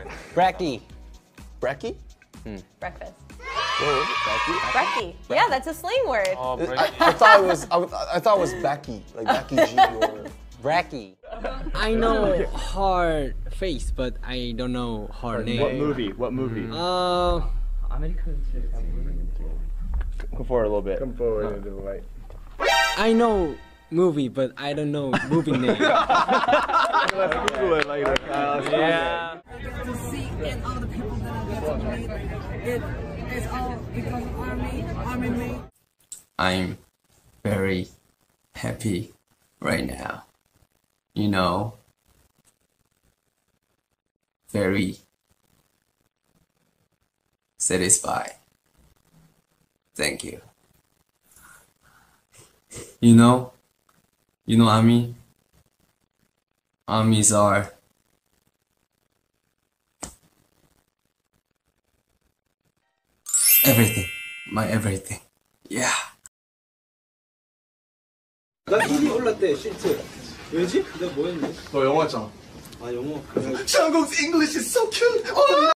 Bracky. Bracky? Breakfast. Bracky? Brekkie. Yeah, that's a slang word. I thought it was Becky, like Becky G or Bracky. I know her face, but I don't know her name. What movie? What movie? Come forward a little bit. Come forward into the light. I know movie, but I don't know movie name. Let's Google it later. Yeah. To see and all the people that I get to meet. It's all because of army made. I'm very happy right now. You know, very satisfied. Thank you. You know, army. Armies are everything. My everything. Yeah. 나 이미 올랐대 시트. 왜지? 내가 뭐 했니? 너 영어 했잖아. 아 영어. Jungkook's English is so cute.